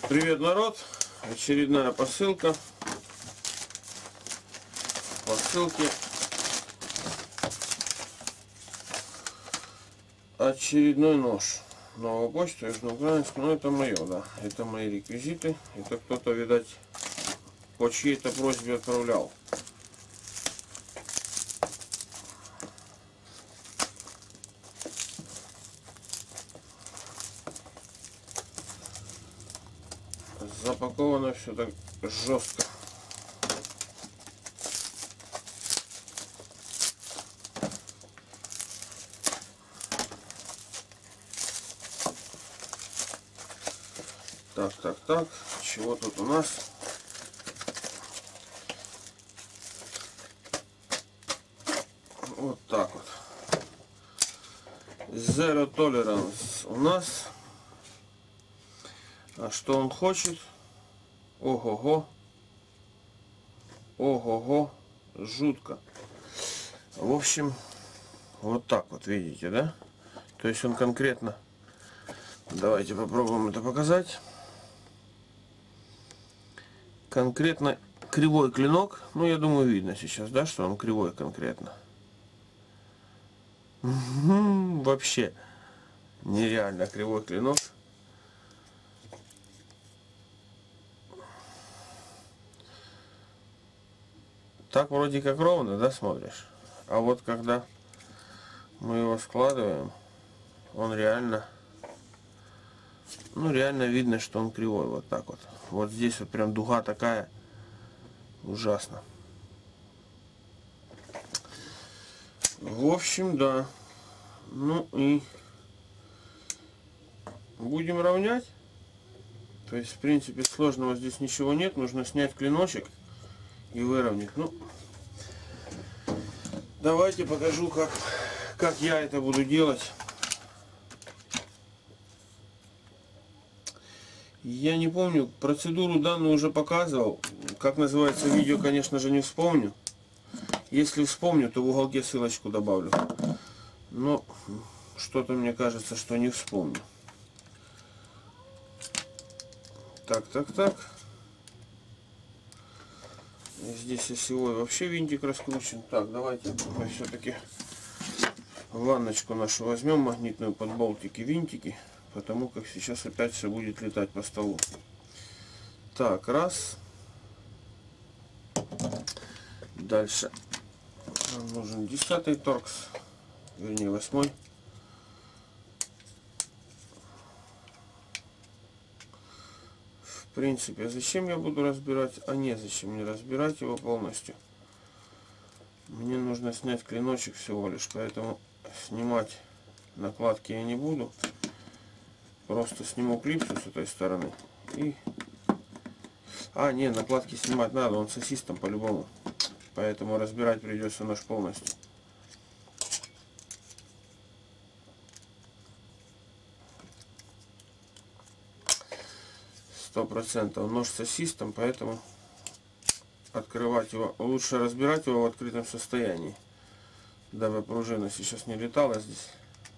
Привет, народ! Очередная посылка. Посылки. Очередной нож. Новая почта, южноукраинск. Ну, это мое, да. Это мои реквизиты. Это кто-то, видать, по чьей-то просьбе отправлял. Запаковано все так жестко. Так. Чего тут у нас? Вот так вот. Zero Tolerance у нас. А что он хочет? Ого-го. Ого-го. Жутко. В общем, вот так вот, видите, да? То есть он конкретно... Давайте попробуем это показать. Конкретно кривой клинок. Ну, я думаю, видно сейчас, да, что он кривой конкретно. Вообще нереально кривой клинок. Так вроде как ровно, да, смотришь? А вот когда мы его складываем, он реально... Ну, реально видно, что он кривой. Вот так вот. Вот здесь вот прям дуга такая. Ужасно. В общем, да. Ну и будем равнять. То есть, в принципе, сложного здесь ничего нет. Нужно снять клиночек и выровнять. Ну, давайте покажу, как я это буду делать. Я не помню, процедуру данную уже показывал. Как называется видео, конечно же, не вспомню. Если вспомню, то в уголке ссылочку добавлю. Но что-то мне кажется, что не вспомню. Так. Здесь осевой вообще винтик раскручен. Так, давайте мы все-таки ванночку нашу возьмем, магнитную под болтики, винтики. Потому как сейчас опять все будет летать по столу. Так, раз. Дальше. Нам нужен 10-й торкс. Вернее, 8-й. В принципе, зачем я буду разбирать? А незачем мне разбирать его полностью. Мне нужно снять клиночек всего лишь. Поэтому снимать накладки я не буду. Просто сниму клипсу с этой стороны и... А, не, накладки снимать надо, он с ассистом по-любому. Поэтому разбирать придется нож полностью. %. Нож с ассистом, поэтому открывать его... Лучше разбирать его в открытом состоянии. Дабы пружина сейчас не летала здесь.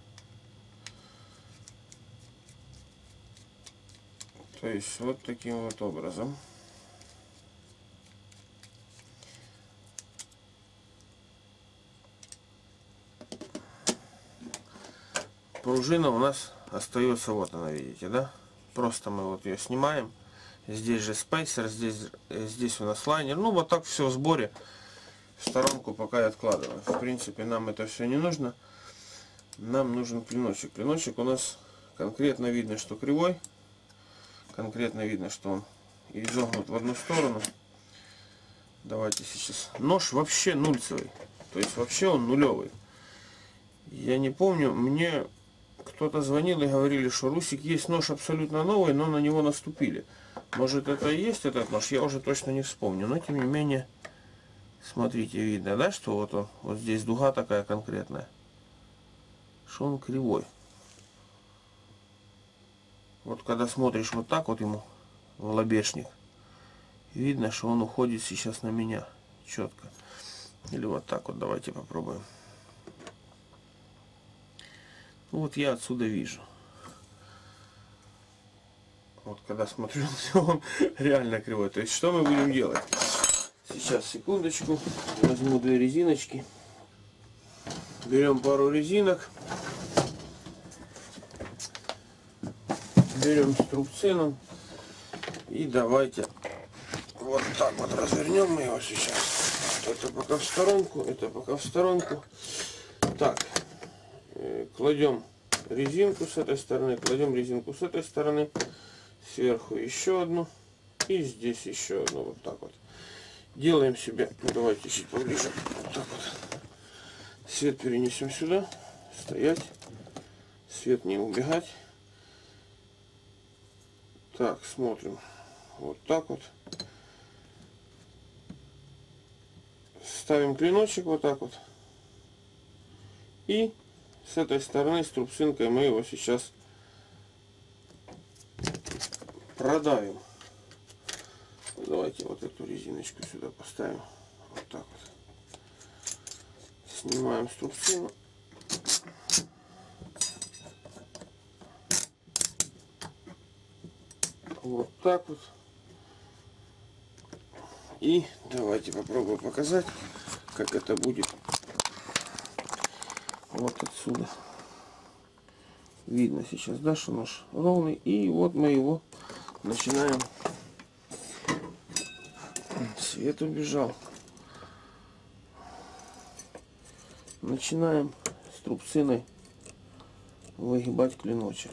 То есть вот таким вот образом. Пружина у нас остается, вот она, видите, да? Просто мы вот ее снимаем. Здесь же спейсер, здесь у нас лайнер. Ну вот так все в сборе. В сторонку пока я откладываю. В принципе, нам это все не нужно. Нам нужен клиночек. Клиночек у нас конкретно видно, что кривой. Конкретно видно, что он изогнут в одну сторону. Давайте сейчас. Нож вообще нульцевый. То есть вообще он нулевый. Я не помню, мне кто-то звонил и говорили, что Русик, есть нож абсолютно новый, но на него наступили. Может, это и есть этот нож, я уже точно не вспомню. Но тем не менее, смотрите, видно, да, что вот он, вот здесь дуга такая конкретная. Что он кривой. Вот когда смотришь вот так вот ему в лобешник, видно, что он уходит сейчас на меня четко. Или вот так вот, давайте попробуем. Вот я отсюда вижу. Вот когда смотрю, он реально кривой. То есть что мы будем делать? Сейчас, секундочку, возьму 2 резиночки. Берем пару резинок. Берем струбцину. И давайте вот так вот развернем мы его сейчас. Это пока в сторонку, это пока в сторонку. Так, кладем резинку с этой стороны, кладем резинку с этой стороны. Сверху еще одну. И здесь еще одну. Вот так вот. Делаем себе, ну давайте чуть поближе. Вот так вот. Свет перенесем сюда. Стоять. Свет не убегать. Так, смотрим. Вот так вот. Ставим клиночек вот так вот. И с этой стороны с трубцинкой мы его сейчас продавим. Давайте вот эту резиночку сюда поставим. Вот так вот. Снимаем струбцину. Вот так вот. И давайте попробую показать, как это будет. Вот отсюда. Видно сейчас, да, что нож ровный. И вот мы его начинаем. Свет убежал. Начинаем с трубциной выгибать клиночек.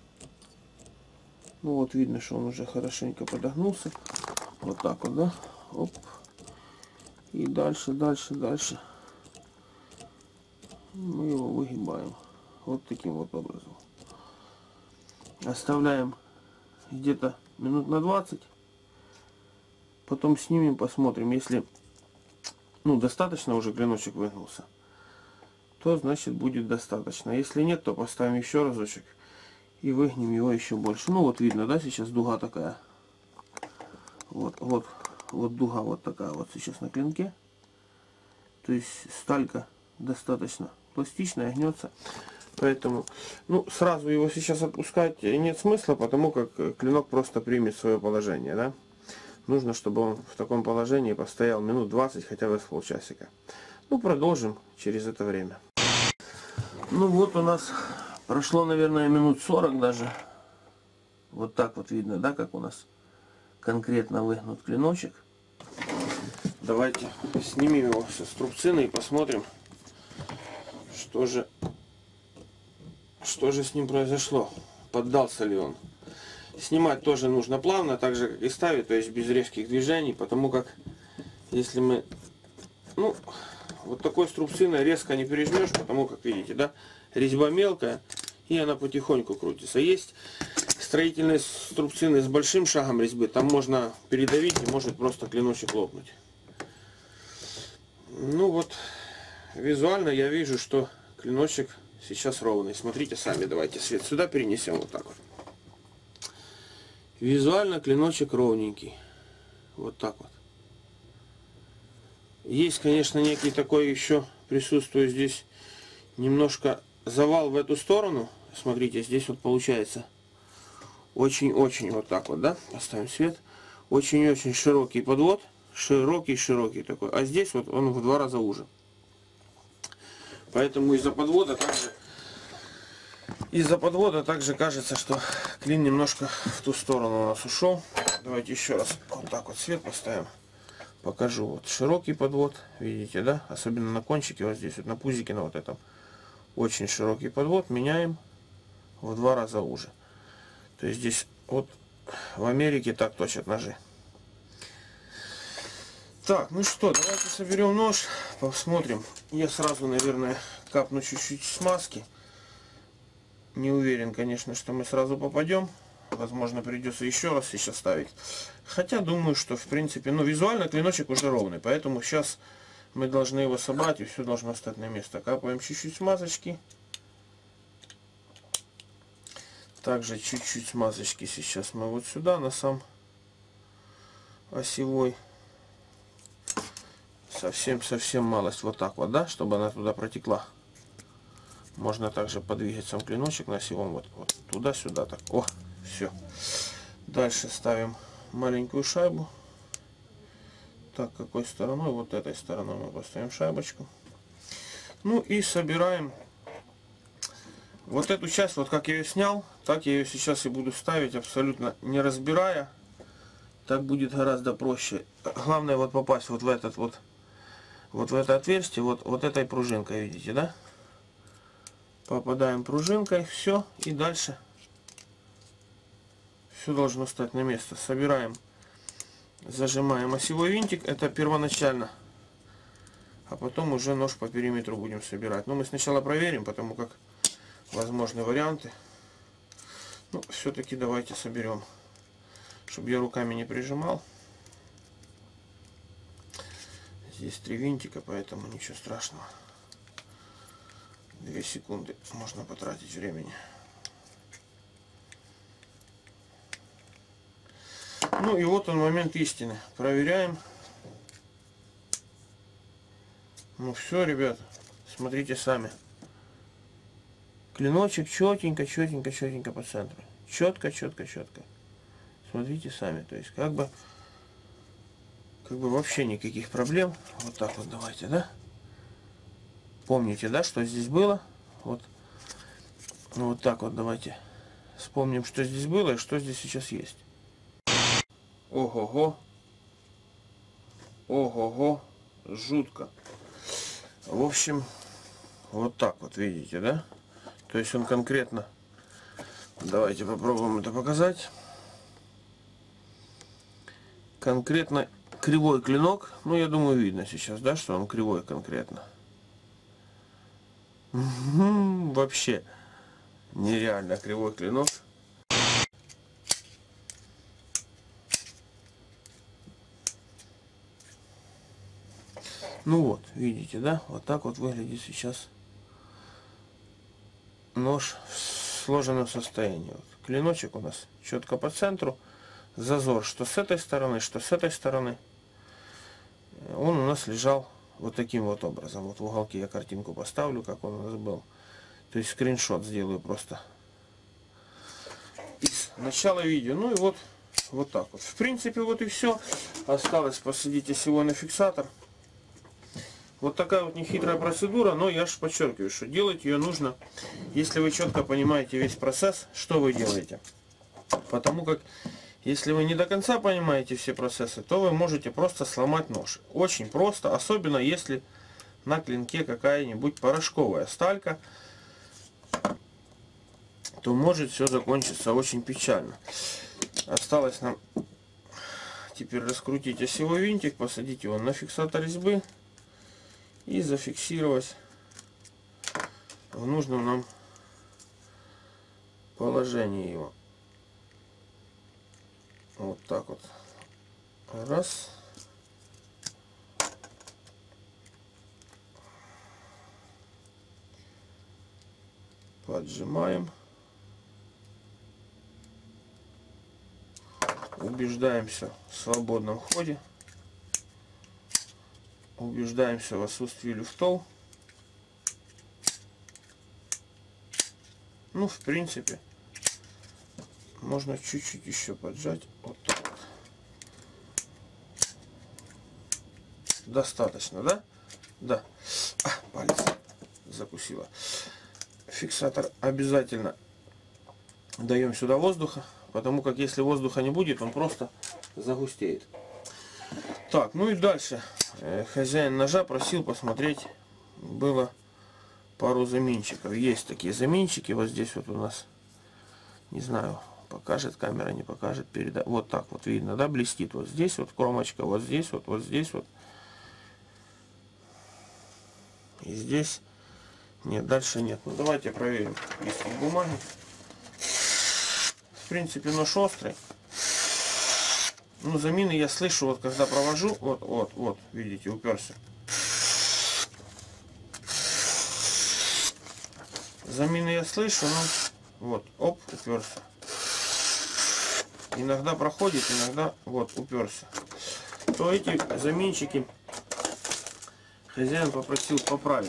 Ну вот видно, что он уже хорошенько подогнулся. Вот так вот, да? Оп. И дальше, дальше, дальше мы его выгибаем. Вот таким вот образом. Оставляем где-то минут на 20. Потом снимем, посмотрим. Если достаточно уже клиночек выгнулся, то значит будет достаточно. Если нет, то поставим еще разочек и выгнем его еще больше. Ну вот видно, да, сейчас дуга такая. Вот дуга вот такая вот сейчас на клинке. То есть сталька достаточно пластичная, гнется. Поэтому, сразу его сейчас отпускать нет смысла, потому как клинок просто примет свое положение, да. Нужно, чтобы он в таком положении постоял минут 20, хотя бы с полчасика. Продолжим через это время. Вот у нас прошло, наверное, минут 40 даже. Вот так вот видно, да, как у нас конкретно выгнут клиночек. Давайте снимем его со струбцины и посмотрим, что же с ним произошло. Поддался ли он. Снимать тоже нужно плавно, так же как и ставить, то есть без резких движений, потому как если мы, вот такой струбциной резко не пережмешь, потому как видите, да, резьба мелкая и она потихоньку крутится. Есть строительные струбцины с большим шагом резьбы, там можно передавить и может просто клиночек лопнуть. Визуально я вижу, что клиночек сейчас ровный. Смотрите сами, давайте свет сюда перенесем вот так вот. Визуально клиночек ровненький. Вот так вот. Есть, конечно, некий такой еще присутствует здесь немножко завал в эту сторону. Смотрите, здесь вот получается очень-очень вот так вот, да? Поставим свет. Очень-очень широкий подвод. Широкий такой. А здесь вот он в 2 раза уже. Поэтому из-за подвода также кажется, что клин немножко в ту сторону у нас ушел. Давайте еще раз вот так вот свет поставим. Покажу. Вот широкий подвод. Видите, да? Особенно на кончике, вот здесь, вот на пузике, на вот этом. Очень широкий подвод. Меняем в 2 раза уже. То есть здесь вот в Америке так точат ножи. Так, что, давайте соберем нож, посмотрим. Я сразу, наверное, капну чуть-чуть смазки. Не уверен, конечно, что мы сразу попадем. Возможно, придется еще раз сейчас ставить. Хотя, думаю, что, в принципе, визуально клиночек уже ровный. Поэтому сейчас мы должны его собрать, и все должно стать на место. Капаем чуть-чуть смазочки. Также чуть-чуть смазочки сейчас мы вот сюда, на сам осевой. Совсем малость, вот так вот, да, чтобы она туда протекла. Можно также подвигать сам клиночек на осевом, вот туда-сюда, так, о, все. Дальше ставим маленькую шайбу. Так, какой стороной? Вот этой стороной мы поставим шайбочку. Ну и собираем вот эту часть, вот как я ее снял, так я ее сейчас и буду ставить, абсолютно не разбирая. Так будет гораздо проще. Главное вот попасть вот в этот вот в это отверстие, вот этой пружинкой, видите, да? Попадаем пружинкой, все, и дальше все должно стать на место. Собираем, зажимаем осевой винтик, это первоначально, а потом уже нож по периметру будем собирать. Но мы сначала проверим, потому как возможны варианты. Ну, все-таки давайте соберем, чтобы я руками не прижимал. Здесь 3 винтика, поэтому ничего страшного. 2 секунды можно потратить времени. Ну и вот он, момент истины. Проверяем. Ну все, ребята, смотрите сами. Клиночек четенько, четенько, четенько по центру. Четко, четко, четко. Смотрите сами. То есть как бы вообще никаких проблем. Вот так вот давайте, да? Помните, да, что здесь было? Вот. Ну, вот так вот давайте вспомним, что здесь было и что здесь сейчас есть. Ого-го. Ого-го. Жутко. В общем, вот так вот, видите, да? То есть он конкретно... Давайте попробуем это показать. Конкретно кривой клинок. Ну, я думаю, видно сейчас, да, что он кривой конкретно. Вообще нереально кривой клинок. Ну вот, видите, да? Вот так вот выглядит сейчас нож в сложенном состоянии. Вот. Клиночек у нас четко по центру. Зазор что с этой стороны, что с этой стороны. Он у нас лежал вот таким вот образом. Вот в уголке я картинку поставлю, как он у нас был. То есть скриншот сделаю просто из начала видео. Ну и вот так вот. В принципе, вот и все. Осталось посадить осевой на фиксатор. Вот такая вот нехитрая процедура, но я же подчеркиваю, что делать ее нужно, если вы четко понимаете весь процесс, что вы делаете. Потому как, если вы не до конца понимаете все процессы, то вы можете просто сломать нож. Очень просто, особенно если на клинке какая-нибудь порошковая сталька, то может все закончиться очень печально. Осталось нам теперь раскрутить осевой винтик, посадить его на фиксатор резьбы и зафиксировать в нужном нам положении его. Вот так вот. Раз. Поджимаем. Убеждаемся в свободном ходе. Убеждаемся в отсутствии люфтов. Ну, в принципе, можно чуть-чуть еще поджать. Вот так вот. Достаточно, да? Да. Палец закусила. Фиксатор обязательно даем сюда воздуха, потому как если воздуха не будет, он просто загустеет. Так, ну и дальше. Хозяин ножа просил посмотреть, было пару заменчиков. Есть такие заменчики, вот здесь вот у нас, не знаю, покажет камера, не покажет, вот так вот видно, да, блестит. Вот здесь вот кромочка, вот здесь вот, вот здесь вот. И здесь нет, дальше нет. Ну давайте проверим листик бумаги. В принципе, нож острый. Ну, замины я слышу, вот когда провожу, вот, видите, уперся. Замины я слышу, ну, вот, оп, уперся. Иногда проходит, иногда, вот, уперся. То эти заменчики хозяин попросил поправить.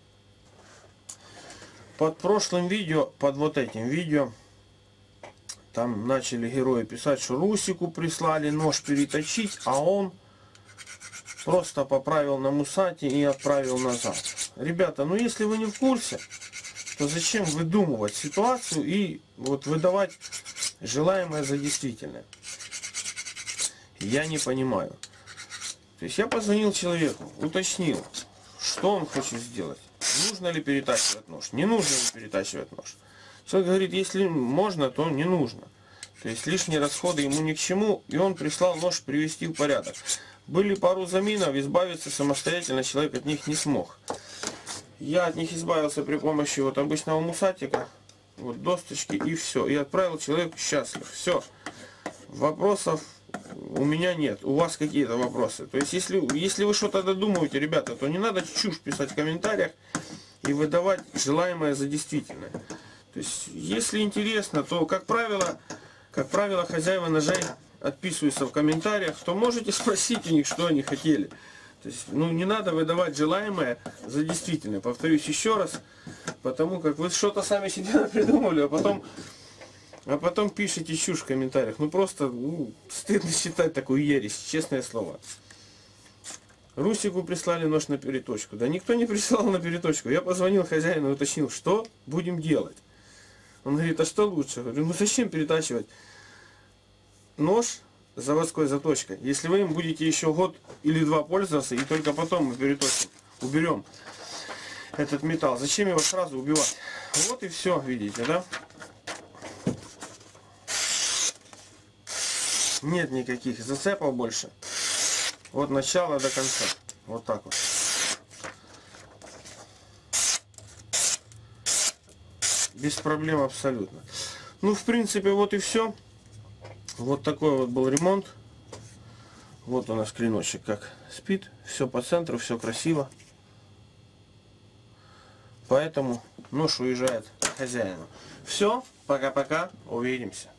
Под прошлым видео, под вот этим видео, Там начали герои писать, что Русику прислали нож переточить, а он просто поправил на Мусате и отправил назад. Ребята, ну если вы не в курсе, то зачем выдумывать ситуацию и вот выдавать желаемое за действительное? Я не понимаю. То есть я позвонил человеку, уточнил, что он хочет сделать. Нужно ли перетачивать нож, не нужно ли перетачивать нож. Человек говорит, если можно, то не нужно. То есть лишние расходы ему ни к чему, и он прислал нож привести в порядок. Были пару заминов, избавиться самостоятельно человек от них не смог. Я от них избавился при помощи вот обычного мусатика, вот досточки и все. И отправил человеку счастлив. Все. Вопросов у меня нет. У вас какие-то вопросы? То есть если вы что-то додумываете, ребята, то не надо чушь писать в комментариях и выдавать желаемое за действительное. То есть если интересно, то как правило хозяева ножей отписываются в комментариях, то можете спросить у них, что они хотели. То есть, ну, не надо выдавать желаемое за действительное. Повторюсь еще раз, потому как вы что-то сами себе придумали, а потом пишите чушь в комментариях. Ну, просто стыдно считать такую ересь, честное слово. Русику прислали нож на переточку. Да никто не прислал на переточку. Я позвонил хозяину и уточнил, что будем делать. Он говорит, а что лучше? Я говорю, ну зачем перетачивать нож заводской заточкой, если вы им будете еще год или два пользоваться, и только потом мы переточим, уберем этот металл. Зачем его сразу убивать? Вот и все, видите, да? Нет никаких зацепов больше. От начала до конца. Вот так вот. Без проблем абсолютно. Ну, в принципе, вот и все. Вот такой вот был ремонт. Вот у нас клиночек как спит. Все по центру, все красиво. Поэтому нож уезжает к хозяину. Все, пока-пока, увидимся.